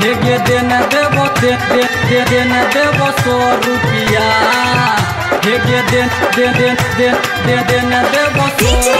हेगे देने देबो देने देबो 100 रुपया हेगे देने देबो 100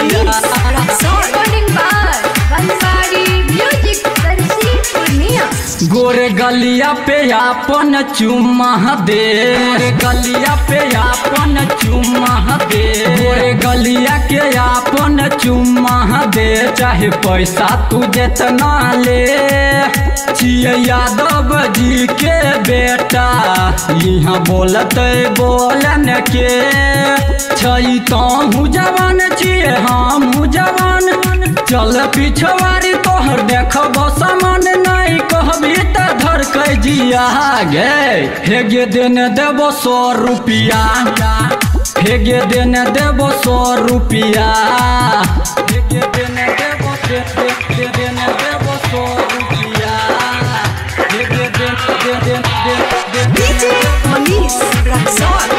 रुपया गोरे गलिया पे आपन चुम्मा दे गलिया पे आपन चुम्मा दे गोरे गलिया के आपन चुम्मा दे चाहे पैसा तू जितना ले छिए यादव जी के बेटा यहाँ बोलते बोलन के छई तो हूँ जवान छिए हम जवान चल पिछवारी तोहर देखब सामान नहीं कहबी त धर के जिया गे हेगे देने देबो 100 रुपया हेगे देने देबो 100 रुपया हेगे देने देबो देने देबो 100 रुपया हेगे देने DJ Manish Raksol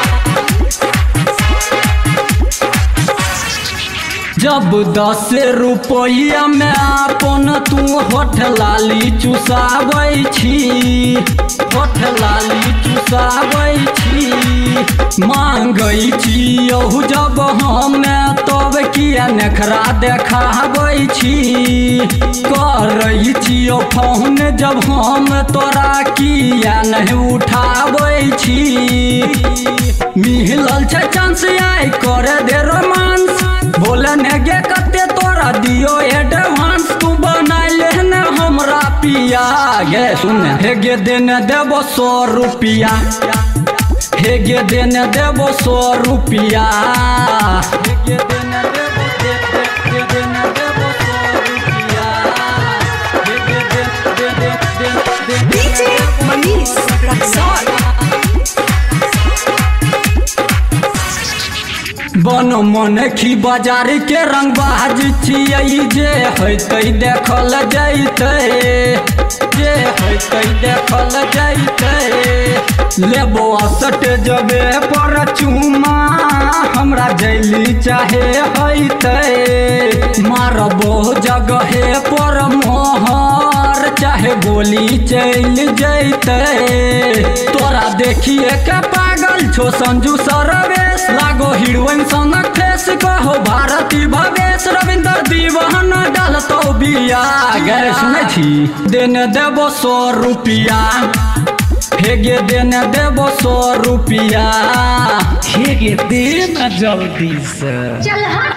जब 10 रुपया में अपन तू होठ लाली चुसाबै छी होठ लाली चुसाबै छी मांगै छी यहू जब हम तब किया नखरा देखाबै छी करै छी फोन जब हम तोरा किया नहीं उठाबै छी मिलल छै चांस आई कर दे रोमांस बोलन गे कते तोरा दियो एडवांस तू बनाइले न हमरा पिया गे सुन हेगे देने देबो 100 रुपया हेगे देने देबो 100 रुपया हेगे देने देबो देने देबो 100 रुपया हेगे दे DJ Manish Raksol बन मन खी बाजार के रंगबाज छियै जे हेतै देखल जैतै जे हेतै देखल जैतै लेबो असट जबे पर चुमा हमरा जैली चाहे हैतै मारबो जगहे पर मोहर चाहे गोली चल जैतै तोरा देखिए के पागल छो संजू सरवेश लागो हीरोइन सनक फेस कहो भारती भवेश रविंदर दीवान डालतो बिया गे सुनै छी देने देबो 100 रुपया हेगे देने देबो 100 रुपया हेगे देना जल्दी से चल